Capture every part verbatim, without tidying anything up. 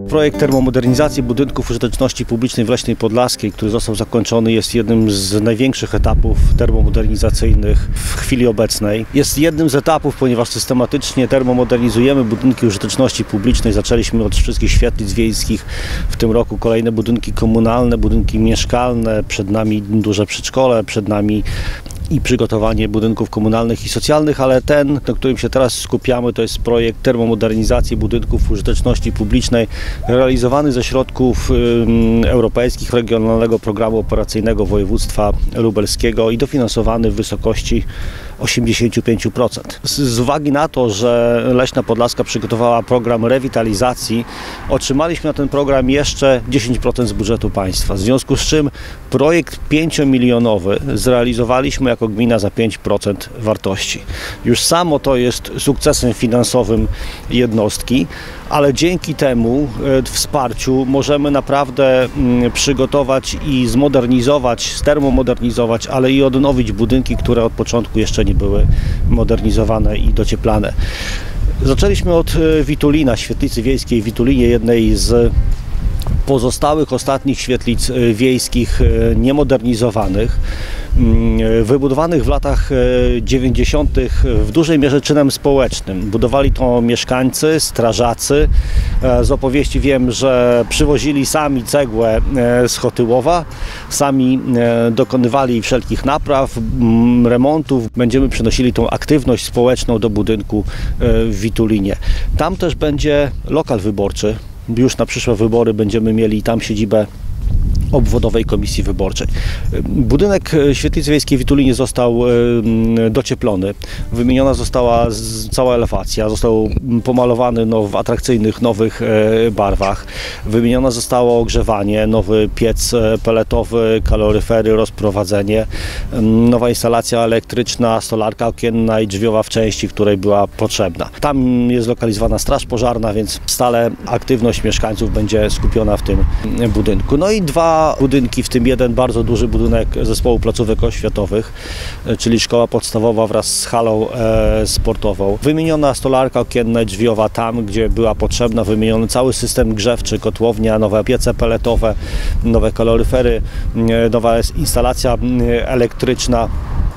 Projekt termomodernizacji budynków użyteczności publicznej w Leśnej Podlaskiej, który został zakończony, jest jednym z największych etapów termomodernizacyjnych w chwili obecnej. Jest jednym z etapów, ponieważ systematycznie termomodernizujemy budynki użyteczności publicznej. Zaczęliśmy od wszystkich świetlic wiejskich. W tym roku kolejne budynki komunalne, budynki mieszkalne, przed nami duże przedszkole, przed nami i przygotowanie budynków komunalnych i socjalnych, ale ten, na którym się teraz skupiamy, to jest projekt termomodernizacji budynków użyteczności publicznej realizowany ze środków y, europejskich Regionalnego Programu Operacyjnego Województwa Lubelskiego i dofinansowany w wysokości osiemdziesiąt pięć procent. Z, z uwagi na to, że Leśna Podlaska przygotowała program rewitalizacji, otrzymaliśmy na ten program jeszcze dziesięć procent z budżetu państwa. W związku z czym projekt pięciomilionowy zrealizowaliśmy jako gmina za pięć procent wartości. Już samo to jest sukcesem finansowym jednostki, ale dzięki temu wsparciu możemy naprawdę przygotować i zmodernizować, stermomodernizować, ale i odnowić budynki, które od początku jeszcze nie były modernizowane i docieplane. Zaczęliśmy od Witulina, świetlicy wiejskiej w Witulinie, jednej z pozostałych ostatnich świetlic wiejskich niemodernizowanych, wybudowanych w latach dziewięćdziesiątych w dużej mierze czynem społecznym. Budowali to mieszkańcy, strażacy. Z opowieści wiem, że przywozili sami cegłę z Chotyłowa, sami dokonywali wszelkich napraw, remontów. Będziemy przenosili tą aktywność społeczną do budynku w Witulinie. Tam też będzie lokal wyborczy. Już na przyszłe wybory będziemy mieli tam siedzibę obwodowej komisji wyborczej. Budynek świetlicy wiejskiej w Witulinie został docieplony. Wymieniona została cała elewacja, został pomalowany no, w atrakcyjnych, nowych barwach. Wymienione zostało ogrzewanie, nowy piec peletowy, kaloryfery, rozprowadzenie, nowa instalacja elektryczna, stolarka okienna i drzwiowa w części, której była potrzebna. Tam jest zlokalizowana straż pożarna, więc stale aktywność mieszkańców będzie skupiona w tym budynku. No i dwa budynki, w tym jeden bardzo duży budynek zespołu placówek oświatowych, czyli szkoła podstawowa wraz z halą e, sportową. Wymieniona stolarka okienna i drzwiowa tam, gdzie była potrzebna, wymieniony cały system grzewczy, kotłownia, nowe piece peletowe, nowe kaloryfery, e, nowa instalacja elektryczna.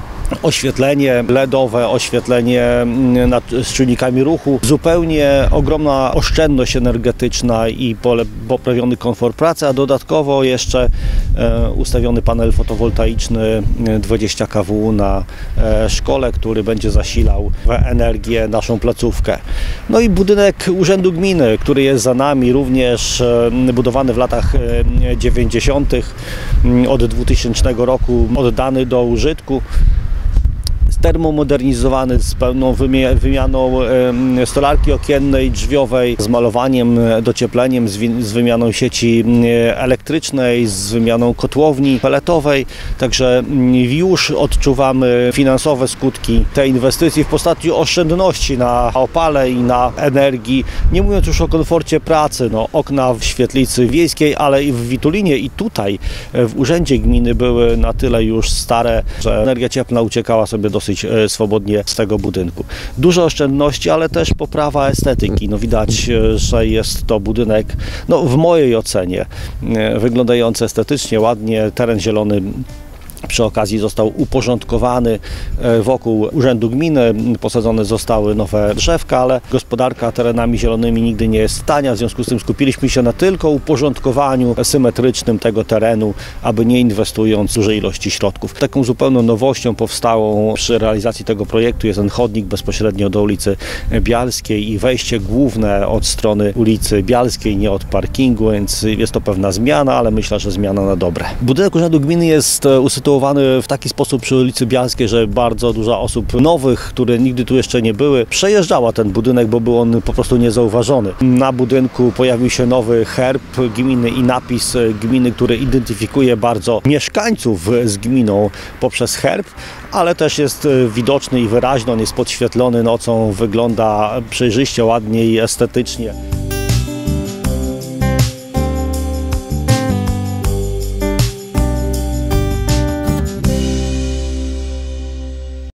Oświetlenie ledowe, oświetlenie nad, z czujnikami ruchu, zupełnie ogromna oszczędność energetyczna i pole, poprawiony komfort pracy, a dodatkowo jeszcze e, ustawiony panel fotowoltaiczny dwadzieścia kilowatów na e, szkole, który będzie zasilał w energię naszą placówkę. No i budynek Urzędu Gminy, który jest za nami, również e, budowany w latach e, dziewięćdziesiątych, od dwutysięcznego roku oddany do użytku. Termomodernizowany z pełną wymianą stolarki okiennej, drzwiowej, z malowaniem, dociepleniem, z wymianą sieci elektrycznej, z wymianą kotłowni peletowej. Także już odczuwamy finansowe skutki tej inwestycji w postaci oszczędności na opale i na energii. Nie mówiąc już o komforcie pracy, no, okna w świetlicy wiejskiej, ale i w Witulinie i tutaj w urzędzie gminy były na tyle już stare, że energia cieplna uciekała sobie dosyć swobodnie z tego budynku. Dużo oszczędności, ale też poprawa estetyki. No widać, że jest to budynek, no w mojej ocenie, wyglądający estetycznie, ładnie, teren zielony. Przy okazji został uporządkowany wokół Urzędu Gminy, posadzone zostały nowe drzewka, ale gospodarka terenami zielonymi nigdy nie jest tania, w związku z tym skupiliśmy się na tylko uporządkowaniu symetrycznym tego terenu, aby nie inwestując dużej ilości środków. Taką zupełną nowością powstałą przy realizacji tego projektu jest ten chodnik bezpośrednio do ulicy Bialskiej i wejście główne od strony ulicy Bialskiej, nie od parkingu, więc jest to pewna zmiana, ale myślę, że zmiana na dobre. Budynek Urzędu Gminy jest usytuowany w taki sposób przy ulicy Bialskiej, że bardzo dużo osób nowych, które nigdy tu jeszcze nie były, przejeżdżała ten budynek, bo był on po prostu niezauważony. Na budynku pojawił się nowy herb gminy i napis gminy, który identyfikuje bardzo mieszkańców z gminą poprzez herb, ale też jest widoczny i wyraźny, on jest podświetlony nocą, wygląda przejrzyście, ładnie i estetycznie.